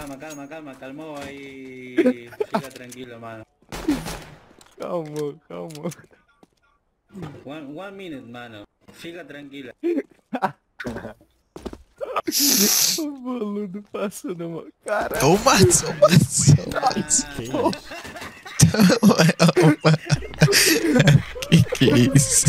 calmou aí. Fica tranquilo, mano. Calma. One minute, mano. Fica tranquilo. O boludo passando uma cara. Ô, Matos. Que é isso?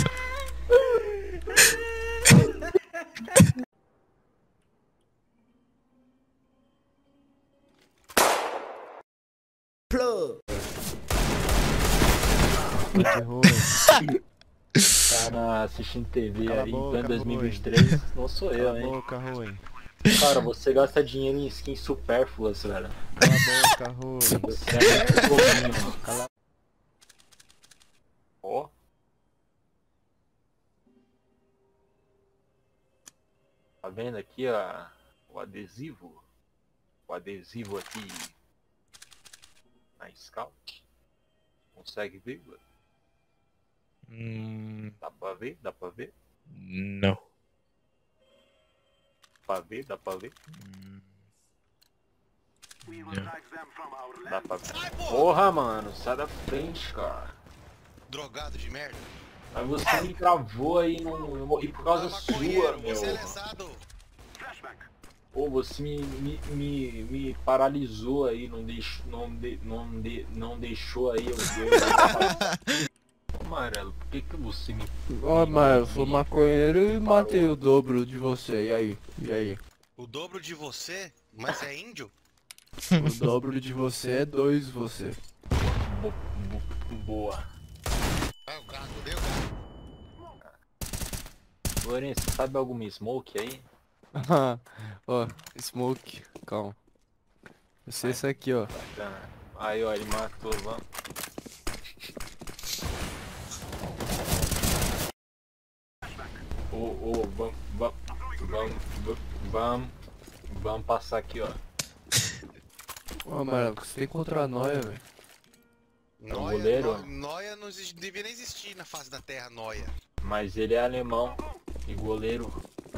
Cara assistindo TV Cala a aí, boca, plano 2023, não sou eu, hein? Boca ruim. Cara, você gasta dinheiro em skins supérfluas, velho. Cala a boca ruim. Você é muito bobinho, mano. Cala. Ó. Tá vendo aqui o adesivo? O adesivo aqui na Scout. Consegue ver, velho? Dá pra ver? Dá pra ver? Não. Dá pra ver? Não. Dá pra ver. Porra, mano, sai da frente, cara. Drogado de merda. Mas você me travou aí, eu morri por causa sua, meu. Você é lesado. Pô, você me paralisou aí, não deixou aí eu ver. Amarelo, por que você me... Ó, mas eu sou maconheiro e matei o dobro de você, e aí? O dobro de você? Mas é índio? O dobro de você é 2 você. Boa. Ah, o cara, deu, cara. Lourenço, você sabe alguma smoke aí? Ó, smoke, calma. Eu sei isso aqui, ó. Bacana. Aí, ó, ele matou, vamos. Vamos passar aqui, ó. Ó, Marco, você tem contra a noia, velho. goleiro? Noia não devia nem existir na face da terra, Noia. Mas ele é alemão e goleiro.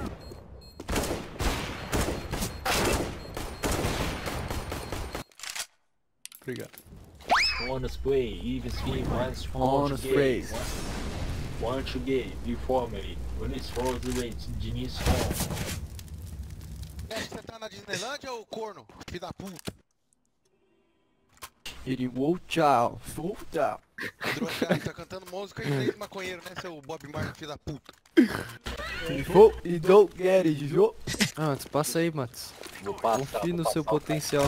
Obrigado. Honest play, even speed, once Honest phrase. Want to get before me. When it's for the way to Diniz home. Você tá na Disneylândia ou corno? Filho da puta. Ele tchau. Tchau. Drogado, tá cantando música em inglês maconheiro, né, seu Bob Marley, filho da puta. E don't get it, Jô. Ah, Matos, passa aí, Matos. Vou passar, Confie no seu potencial.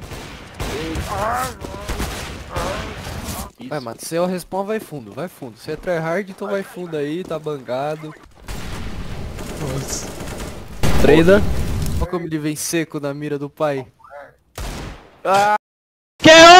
Vai, Matos, se é o respawn, vai fundo, vai fundo. Se é tryhard, então vai fundo aí, tá bangado. Nossa. Treina. Olha como ele vem seco na mira do pai. Ah! Que